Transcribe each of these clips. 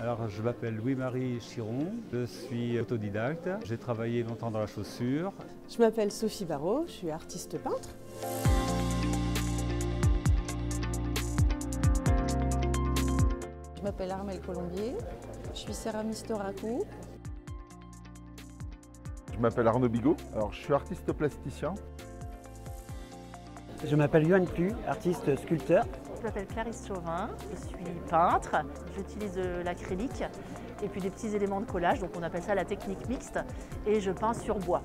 Alors, je m'appelle Louis-Marie Chiron, je suis autodidacte, j'ai travaillé longtemps dans la chaussure. Je m'appelle Sophie Barraud, je suis artiste peintre. Je m'appelle Armelle Colombier, je suis céramiste Raco. Je m'appelle Arnaud Bigot, alors je suis artiste plasticien. Je m'appelle Yoann Plu, artiste sculpteur. Je m'appelle Clarisse Chauvin, je suis peintre, j'utilise de l'acrylique et puis des petits éléments de collage, donc on appelle ça la technique mixte, et je peins sur bois.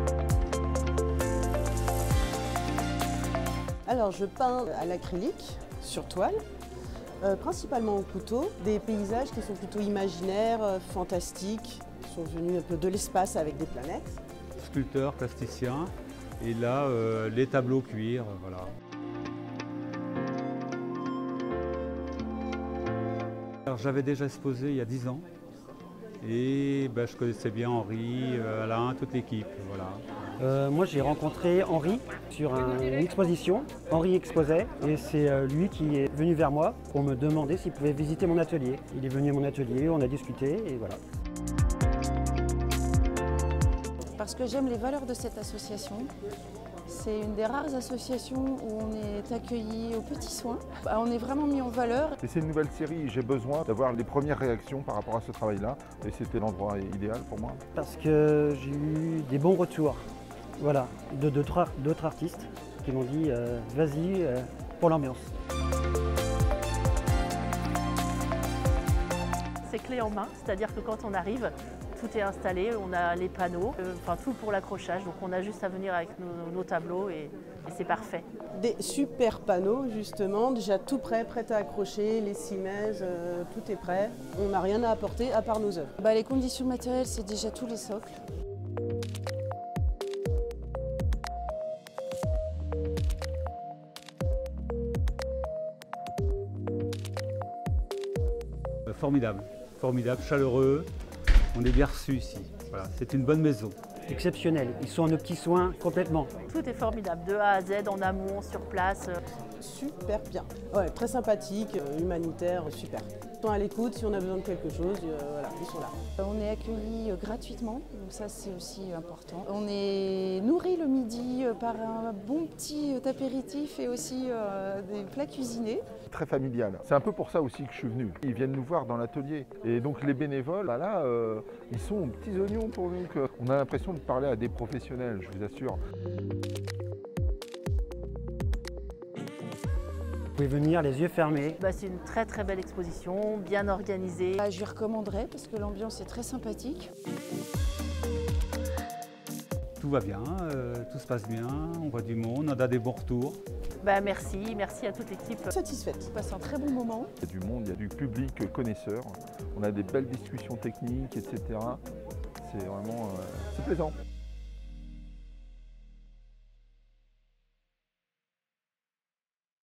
Alors je peins à l'acrylique, sur toile, principalement au couteau, des paysages qui sont plutôt imaginaires, fantastiques, qui sont venus un peu de l'espace avec des planètes. Sculpteur, plasticien, et là les tableaux cuir, voilà. J'avais déjà exposé il y a 10 ans et je connaissais bien Henri, Alain, toute l'équipe. Voilà. Moi j'ai rencontré Henri sur une exposition. Henri exposait et c'est lui qui est venu vers moi pour me demander s'il pouvait visiter mon atelier. Il est venu à mon atelier, on a discuté et voilà. Parce que j'aime les valeurs de cette association. C'est une des rares associations où on est accueilli aux petits soins. On est vraiment mis en valeur. Et c'est une nouvelle série, j'ai besoin d'avoir les premières réactions par rapport à ce travail-là. Et c'était l'endroit idéal pour moi. Parce que j'ai eu des bons retours, voilà, d'autres artistes qui m'ont dit vas-y pour l'ambiance. C'est clé en main, c'est-à-dire que quand on arrive, tout est installé, on a les panneaux, tout pour l'accrochage, donc on a juste à venir avec nos tableaux et c'est parfait. Des super panneaux justement, déjà tout prêt, prêt à accrocher, les cimaises, tout est prêt. On n'a rien à apporter à part nos œuvres. Les conditions matérielles, c'est déjà tous les socles. Formidable, formidable, chaleureux. On est bien reçus ici. Voilà, c'est une bonne maison. Exceptionnel, ils sont en nos petits soins complètement. Tout est formidable, de A à Z, en amont, sur place. Super bien. Ouais, très sympathique, humanitaire, super. Ils sont à l'écoute, si on a besoin de quelque chose, voilà, ils sont là. On est accueillis gratuitement, donc ça c'est aussi important. On est nourri le midi par un bon petit apéritif et aussi des plats cuisinés. Très familial. C'est un peu pour ça aussi que je suis venu. Ils viennent nous voir dans l'atelier. Et donc les bénévoles, ils sont aux petits oignons pour nous. On a l'impression de parler à des professionnels, je vous assure. Vous pouvez venir les yeux fermés. C'est une très très belle exposition, bien organisée. Je lui recommanderais parce que l'ambiance est très sympathique. Tout va bien, tout se passe bien, on voit du monde, on a des bons retours. Merci à toute l'équipe. Satisfaite. On passe un très bon moment. Il y a du monde, il y a du public connaisseur. On a des belles discussions techniques, etc. C'est vraiment c'est plaisant.